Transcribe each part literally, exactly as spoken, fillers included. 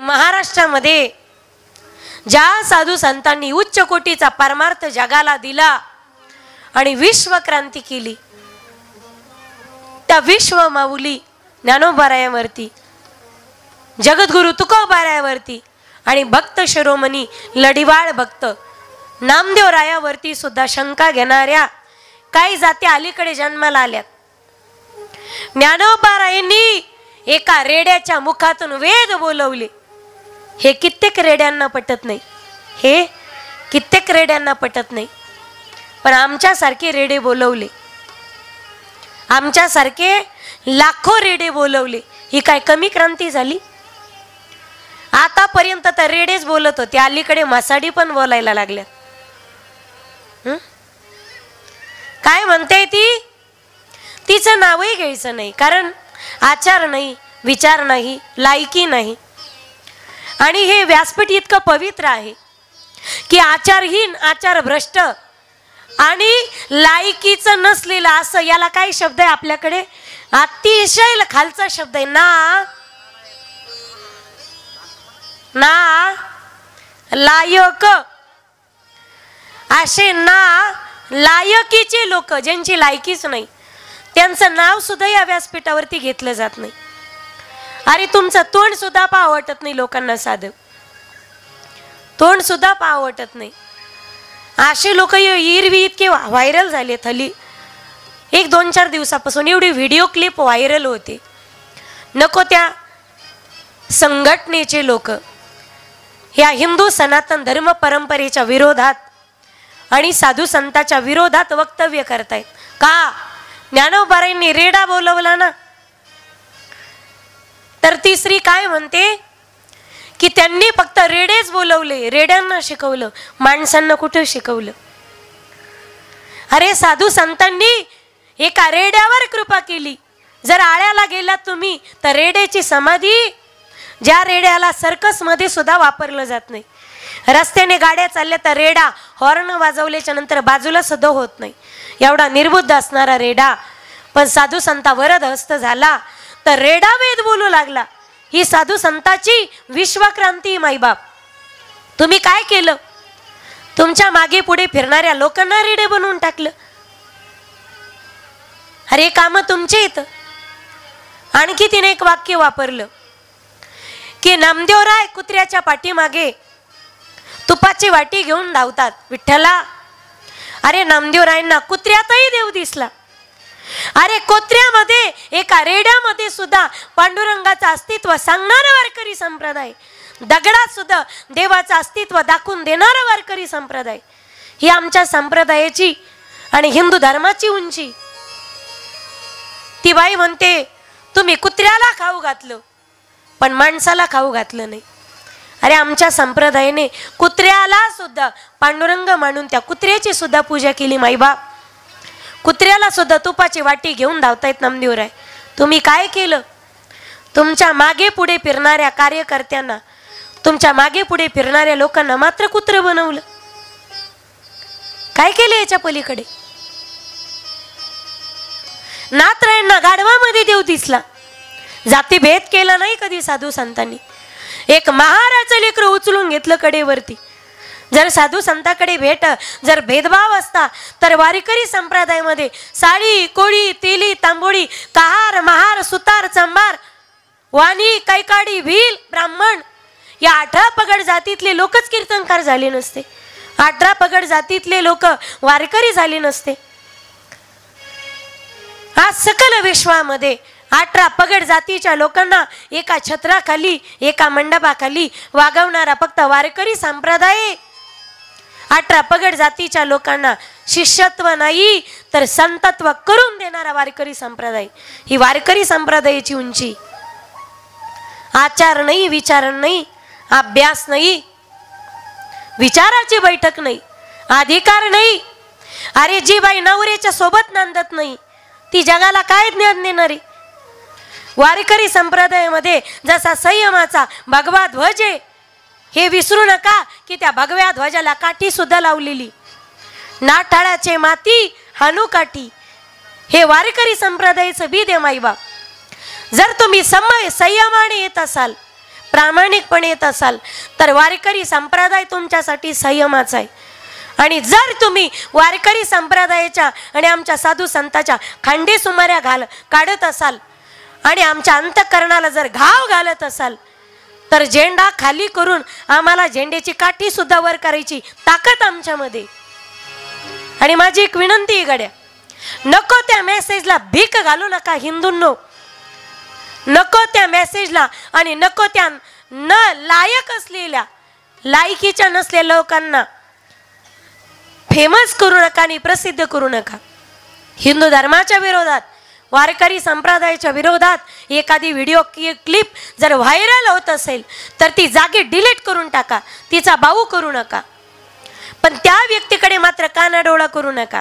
महाराष्ट्रामध्ये ज्या साधू संतांनी उच्च कोटीचा परमार्थ जगाला दिला आणि विश्वक्रांती केली, त्या विश्व माऊली ज्ञानोबारायावरती, जगद्गुरु तुकोबारायावरती आणि भक्त शिरोमणी लढिवाळ भक्त नामदेव रायावरती सुद्धा शंका घेणाऱ्या काही जाती अलीकडे जन्माला आल्यात. ज्ञानोबारायांनी एका रेड्याच्या मुखातून वेद बोलवले. हे कित्येक रेड्यांना पटत नाही, हे कित्येक रेड्यांना पटत नाही. पण आमच्यासारखे रेडे बोलवले, आमच्यासारखे लाखो रेडे बोलवले. ही काय कमी क्रांती झाली? आतापर्यंत तर रेडेच बोलत होते, अलीकडे मासाडी पण बोलायला लागल्या. काय म्हणते ती? तिचं नावही घ्यायचं नाही, कारण आचार नाही, विचार नाही, लायकी नाही. आणि हे व्यासपीठ इतकं पवित्र आहे की आचारहीन, आचार भ्रष्ट आणि लायकीचं नसलेलं असं, याला काय शब्द आहे आपल्याकडे? अतिशय खालचा शब्द आहे ना ना लायक. असे ना लायकीचे लोक, ज्यांची लायकीच नाही, त्यांचं नाव सुद्धा या व्यासपीठावरती घेतलं जात नाही. अरे तुमचं तोंड सुद्धा पाहावं वाटत नाही लोकांना, साधं तोंड सुद्धा पाहावं वाटत नाही. असे लोक इरवी इतके व्हायरल झाले. हल्ली एक दोन चार दिवसापासून एवढी व्हिडिओ क्लिप व्हायरल होते. नको त्या संघटनेचे लोक या हिंदू सनातन धर्म परंपरेच्या विरोधात आणि साधू संतांच्या विरोधात वक्तव्य करतायत. का? ज्ञानोबारायांनी रेडा बोलवला ना. तर तिसरी काय म्हणते की त्यांनी फक्त रेडेच बोलवले, रेड्यांना शिकवलं, माणसांना कुठं शिकवलं? अरे साधू संतांनी एका रेड्यावर कृपा केली. जर आळ्याला गेलात तुम्ही तर रेड्याची समाधी, ज्या रेड्याला सर्कस मध्ये सुद्धा वापरलं जात नाही. रस्त्याने गाड्या चालल्या तर रेडा हॉर्न वाजवल्याच्या नंतर बाजूला सुद्धा होत नाही, एवढा निर्बुद्ध असणारा रेडा. पण साधू संता वरद हस्त झाला तर रेडा वेद बोलू लागला. ही साधू संताची विश्वक्रांती. माईबाप, तुम्ही काय केलं? तुमच्या मागे पुढे फिरणाऱ्या लोकांना रेडे बनवून टाकलं. अरे काम तुमचे येत. आणखी तिने एक वाक्य वापरलं की नामदेवराय कुत्र्याच्या पाठीमागे तुपाची वाटी घेऊन धावतात. विठ्ठला, अरे नामदेवरायांना कुत्र्यातही देव दिसला. अरे कुत्र्यामध्ये, एका रेड्यामध्ये सुद्धा पांडुरंगाचं अस्तित्व सांगणारा वारकरी संप्रदाय, दगडात सुद्धा देवाचं अस्तित्व दाखवून देणारा वारकरी संप्रदाय, ही आमच्या संप्रदायाची आणि हिंदू धर्माची उंची. ती बाई म्हणते तुम्ही कुत्र्याला खाऊ घातलं पण माणसाला खाऊ घातलं नाही. अरे आमच्या संप्रदायाने कुत्र्याला सुद्धा पांडुरंग मानून त्या कुत्र्याची सुद्धा पूजा केली. माईबाप, कुत्र्याला सुद्धा तुपाची वाटी घेऊन धावतायत नामदेवराय. तुम्ही काय केलं? तुमच्या मागे पुढे फिरणाऱ्या कार्यकर्त्यांना, तुमच्या मागे पुढे फिरणाऱ्या लोकांना मात्र कुत्र बनवलं. काय केलं याच्या पलीकडे? नाथरायांना गाढवामध्ये देव दिसला. जातीभेद केला नाही कधी साधू संतांनी. एक महाराचं लेकरं उचलून घेतलं कडेवरती. जर साधू संतांकडे भेट, जर भेदभाव असता तर वारकरी संप्रदायामध्ये साडी, कोळी, तेली, तांबोळी, कहार, महार, सुतार, चंबार, वाणी, कैकाडी, भील, ब्राह्मण या अठरा पगड जातीतले लोकच कीर्तनकार झाले नसते. अठरा पगड जातीतले लोक वारकरी झाले नसते. आज सकल विश्वामध्ये अठरा पगड जातीच्या लोकांना एका छत्राखाली, एका मंडपाखाली वागवणारा फक्त वारकरी संप्रदाय. अठरा पगड जातीच्या लोकांना शिष्यत्व नाही तर संतत्व करून देणारा वारकरी संप्रदाय, ही वारकरी संप्रदायाची उंची. आचार नाही, विचार नाही, अभ्यास नाही, विचाराची बैठक नाही, अधिकार नाही. अरे जी बाई नवऱ्याच्या सोबत नांदत नाही ती जगाला काय ज्ञान देणारी? वारकरी संप्रदायामध्ये जसा संयमाचा भगवा ध्वज आहे, हे विसरू नका की त्या भगव्या ध्वजाला काठी सुद्धा लावलेली. नाठाळाचे माती हानू काठी, हे वारकरी संप्रदायाचं बीद आहे. माईबाप, जर तुम्ही समय संयमाने येत असाल, प्रामाणिकपणे येत असाल तर वारकरी संप्रदाय तुमच्यासाठी संयमाचा आहे. आणि जर तुम्ही वारकरी संप्रदायाच्या आणि आमच्या साधू संतांच्या खांडी सुमाऱ्या घाल काढत असाल आणि आमच्या अंतःकरणाला जर घाव घालत असाल तर झेंडा खाली करून आम्हाला झेंड्याची काठी सुद्धा वर करायची ताकद आमच्यामध्ये. आणि माझी एक विनंती आहे गड्या, नको त्या मेसेजला भीक घालू नका हिंदूंनो, नको त्या मेसेजला आणि नको त्या न लायक असलेल्या लायकीच्या नसलेल्या लोकांना फेमस करू नका आणि प्रसिद्ध करू नका. हिंदू धर्माच्या विरोधात, वारकरी संप्रदायाच्या विरोधात एखादी व्हिडिओ क्लिप जर व्हायरल होत असेल तर ती जागी डिलीट करून टाका, तिचा बाऊ करू नका. पण त्या व्यक्तीकडे मात्र कानाडोळा करू नका.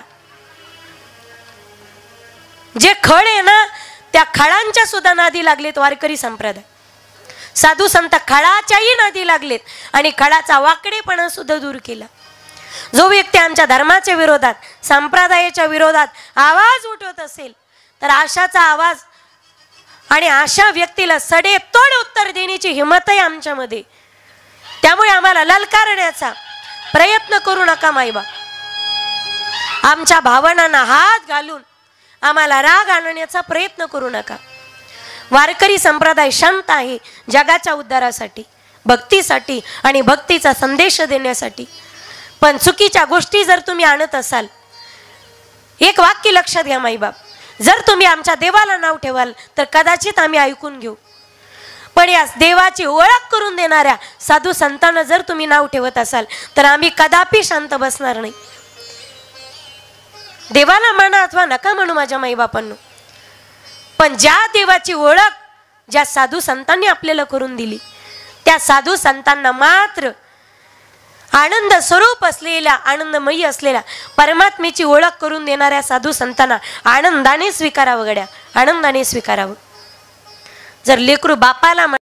जे खळ आहे ना त्या खळांच्या सुद्धा नादी लागलेत वारकरी संप्रदाय. साधू संत खळाच्याही नादी लागलेत आणि खळाचा वाकडेपणा सुद्धा दूर केला. जो व्यक्ती आमच्या धर्माच्या विरोधात, संप्रदायाच्या विरोधात आवाज उठवत असेल तर आशाचा आवाज आणि अशा व्यक्तीला सडेतोड उत्तर देण्याची हिंमत आहे आमच्यामध्ये. त्यामुळे आम्हाला ललकारण्याचा प्रयत्न करू नका मायबा. आमच्या भावनांना हात घालून आम्हाला राग आणण्याचा प्रयत्न करू नका. वारकरी संप्रदाय शांत आहे जगाच्या उद्धारासाठी, भक्तीसाठी आणि भक्तीचा संदेश देण्यासाठी. पण चुकीच्या गोष्टी जर तुम्ही आणत असाल, एक वाक्य लक्षात घ्या माईबाप, जर तुम्ही आमच्या देवाला नाव ठेवाल तर कदाचित आम्ही ऐकून घेऊ, पण या देवाची ओळख करून देणाऱ्या साधू संतांना जर तुम्ही नाव ठेवत असाल तर आम्ही कदापि शांत बसणार नाही. देवाला म्हणा अथवा नका म्हणू माझ्या माईबापांनो, पण ज्या देवाची ओळख ज्या साधू संतांनी आपल्याला करून दिली त्या साधू संतांना मात्र आनंद स्वरूप असलेल्या, आनंदमयी असलेल्या परमात्मेची ओळख करून देणाऱ्या साधू संतांना आनंदाने स्वीकारावं गड्या, आनंदाने स्वीकारावं. जर लेकरू बापाला म्हण,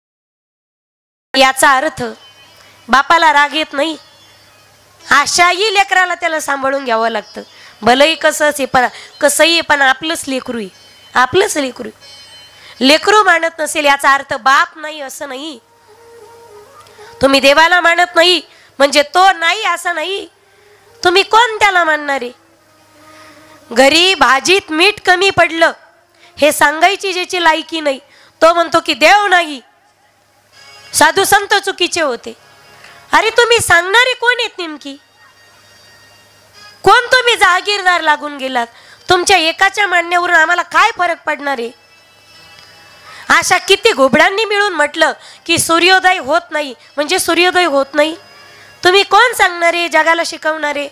याचा अर्थ बापाला राग येत नाही, अशाही लेकराला त्याला सांभाळून घ्यावं लागतं. भलंही कसंच आहे पण कसंही पण आपलंच लेकरू आहे, आपलंच लेकरू. लेकरू मानत नसेल याचा अर्थ बाप नाही असं नाही. तुम्ही देवाला मानत नाही म्हणजे तो नाही असं नाही. तुम्ही कोण त्याला मानणारे? घरी भाजीत मीठ कमी पडलं हे सांगायची ज्याची लायकी नाही तो म्हणतो की देव नाही, साधू संत चुकीचे होते. अरे तुम्ही सांगणारे कोण आहेत नेमकी? कोण तुम्ही जहागीरदार लागून गेलात? तुमच्या एकाच्या मान्यावरून आम्हाला काय फरक पडणार आहे? अशा किती घोबड्यांनी मिळून म्हटलं की सूर्योदय होत नाही म्हणजे सूर्योदय होत नाही. तुम्ही कोण सांगणारे, जगाला शिकवणारे?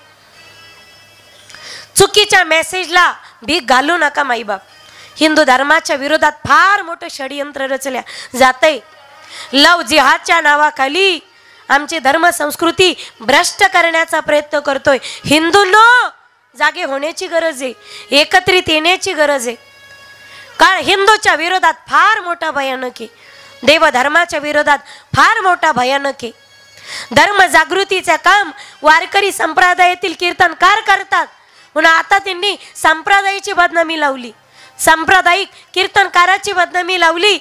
चुकीच्या मेसेजला भीक घालू नका माईबाप. हिंदू धर्माच्या विरोधात फार मोठं षडयंत्र रचल्या जातंय. लव जिहादच्या नावाखाली आमची धर्म संस्कृती भ्रष्ट करण्याचा प्रयत्न करतोय. हिंदूंनो जागे होण्याची गरज आहे, एकत्रित येण्याची गरज आहे. कारण हिंदूच्या विरोधात फार मोठा भयानक आहे, देवधर्माच्या विरोधात फार मोठा भयानक आहे. धर्म जागृतीचे काम वारकरी संप्रदायातील कीर्तनकार करतात, म्हणून आता त्यांनी संप्रदायाची बदनामी लावली, सांप्रदायिक कीर्तनकाराची बदनामी लावली.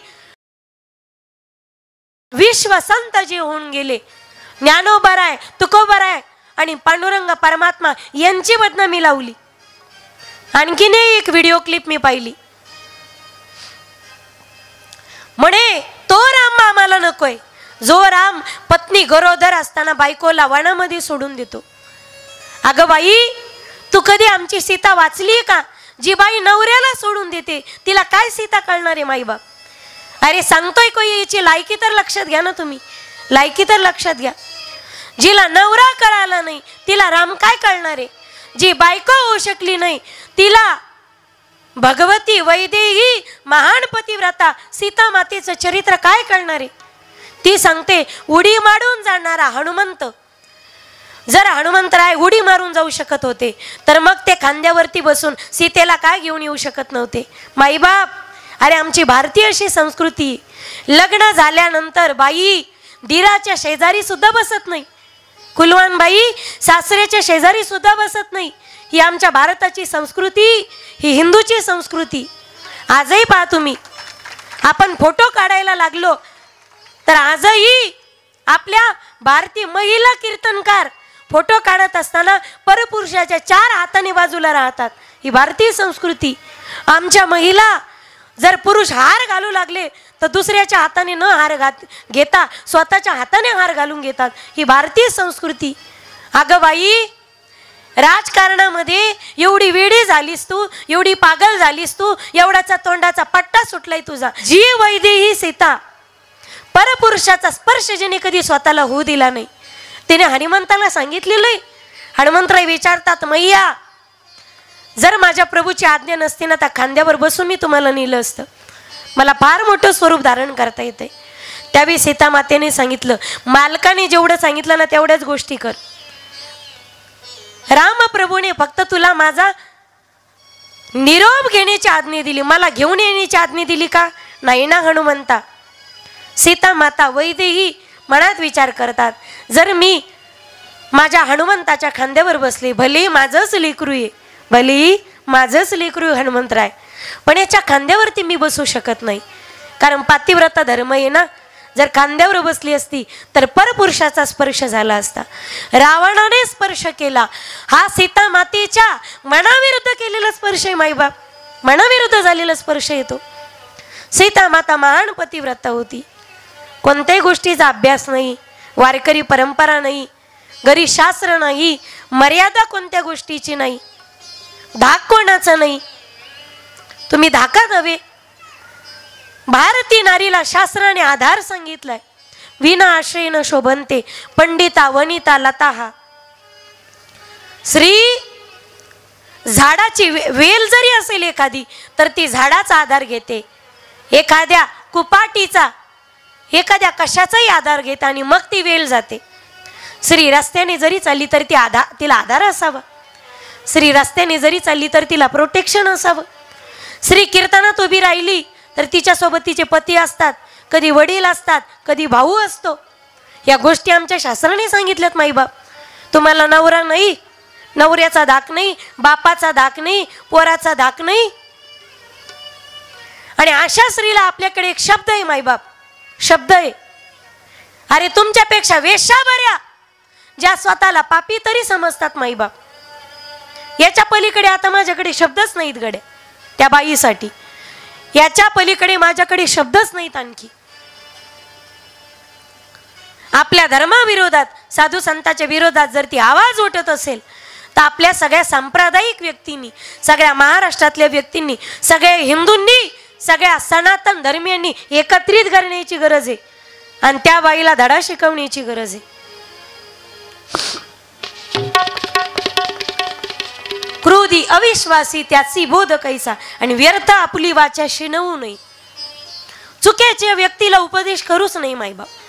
विश्व संत जे होऊन गेले, ज्ञानोबराय, तुकोबराय आणि पांडुरंग परमात्मा यांची बदनामी लावली. आणखीन एक व्हिडिओ क्लिप मी पाहिली, म्हणे तो राम आम्हाला नकोय जो राम पत्नी गरोदर असताना बायकोला वनामध्ये सोडून देतो. अगं बाई, तू कधी आमची सीता वाचली का? जी बाई नवऱ्याला सोडून देते तिला काय सीता कळणार आहे माईबाप? अरे सांगतोय कोई, याची लायकी तर लक्षात घ्या ना तुम्ही, लायकी तर लक्षात घ्या. जिला नवरा कळाला नाही तिला राम काय कळणार आहे? जी बायको होऊ शकली नाही तिला भगवती वैदेही महान पतिव्रता सीता मातेचं चरित्र काय कळणार आहे? ती सांगते उडी मारून जाणारा हनुमंत. जर हनुमंतराय उडी मारून जाऊ शकत होते तर मग ते खांद्यावरती बसून सीतेला काय घेऊन येऊ शकत नव्हते? माईबाप, अरे आमची भारतीय अशी संस्कृती, लग्न झाल्यानंतर बाई दिराच्या शेजारी सुद्धा बसत नाही, कुलवान बाई सासऱ्याच्या शेजारी सुद्धा बसत नाही. ही आमच्या भारताची संस्कृती, ही हिंदूची संस्कृती. आजही पहा तुम्ही, आपण फोटो काढायला लागलो तर आजही आपल्या भारतीय महिला कीर्तनकार फोटो काढत असताना परपुरुषाच्या चार हाताने बाजूला राहतात. ही भारतीय संस्कृती. आमच्या महिला जर पुरुष हार घालू लागले तर दुसऱ्याच्या हाताने न हार घात घेता स्वतःच्या हाताने हार घालून घेतात. ही भारतीय संस्कृती. अगं बाई, राजकारणामध्ये एवढी वेडी झालीस तू, एवढी पागल झालीस तू, एवढाचा तोंडाचा पट्टा सुटलाय तुझा. जी वैदेही सीता परपुरुषाचा स्पर्श जिने कधी स्वतःला होऊ दिला नाही, तिने हनुमंताला सांगितलेलं आहे. हनुमंतराय विचारतात, मैया जर माझ्या प्रभूची आज्ञा नसती ना, त्या खांद्यावर बसून मी तुम्हाला नेलं असतं. मला फार मोठं स्वरूप धारण करता येते. त्यावेळी सीता मातेने सांगितलं, मालकाने जेवढं सांगितलं ना तेवढ्याच गोष्टी कर. रामप्रभूने फक्त तुला माझा निरोप घेण्याची आज्ञा दिली, मला घेऊन येण्याची आज्ञा दिली का? नाही ना हनुमंता. सीता माता वैदेही मनात विचार करतात, जर मी माझ्या हनुमंताच्या खांद्यावर बसले, भले माझंच लेकरू आहे, भले माझंच लेकरू हनुमंतराय, पण याच्या खांद्यावरती मी बसू शकत नाही, कारण पातिव्रता धर्म आहे ना. जर खांद्यावर बसली असती तर परपुरुषाचा स्पर्श झाला असता. रावणाने स्पर्श केला, हा सीता मातेच्या मनाविरुद्ध केलेला स्पर्श आहे. माईबाप मनाविरुद्ध झालेला स्पर्श येतो. सीता माता महान पतिव्रता होती. कोणत्याही गोष्टीचा अभ्यास नाही, वारकरी परंपरा नाही, घरी शास्त्र नाही, मर्यादा कोणत्या गोष्टीची नाही, धाक कोणाचा नाही. तुम्ही धाका नव्हे. भारतीय नारीला शास्त्राने आधार सांगितलाय. विना आश्रयेन शोभनते पंडिता वनिता लताहा. स्त्री झाडाची वेल जरी असेल एखादी तर ती झाडाचा आधार घेते, एखाद्या कुपाटीचा, एखाद्या कशाचाही आधार घेते आणि मग ती वेल जाते. स्त्री रस्त्याने जरी चालली तर ती आधार तिला आधार असावा. स्त्री रस्त्याने जरी चालली तर तिला प्रोटेक्शन असावं. स्त्री कीर्तनात उभी राहिली तर तिच्यासोबत तिचे पती असतात, कधी वडील असतात, कधी भाऊ असतो. या गोष्टी आमच्या शास्त्राने सांगितल्यात. माईबाप तुम्हाला नवरा नाही, नवऱ्याचा धाक नाही, बापाचा धाक नाही, पोराचा धाक नाही. आणि अशा स्त्रीला आपल्याकडे एक शब्द आहे माईबाप, शब्द आहे. अरे तुमच्यापेक्षा वेश्या बऱ्या, ज्या स्वतःला पापी तरी समजतात. माईबाप याच्या पलीकडे आता माझ्याकडे शब्दच नाहीत गड्या त्या बाईसाठी. याच्या पलीकडे माझ्याकडे शब्दच नाहीत आणखी. आपल्या धर्माविरोधात, साधू संतांच्या विरोधात जर ती आवाज उठत असेल तर आपल्या सगळ्या सांप्रदायिक व्यक्तींनी, सगळ्या महाराष्ट्रातल्या व्यक्तींनी, सगळ्या हिंदूंनी, सगळ्या सनातन धर्मियांनी एकत्रित करण्याची गरज आहे आणि त्या बाईला धडा शिकवण्याची गरज आहे. क्रोधी अविश्वासी त्याची बोध कैसा, आणि व्यर्थ आपली वाचा शिनवू नये. चुकीच्या व्यक्तीला उपदेश करूच नाही मायबाप.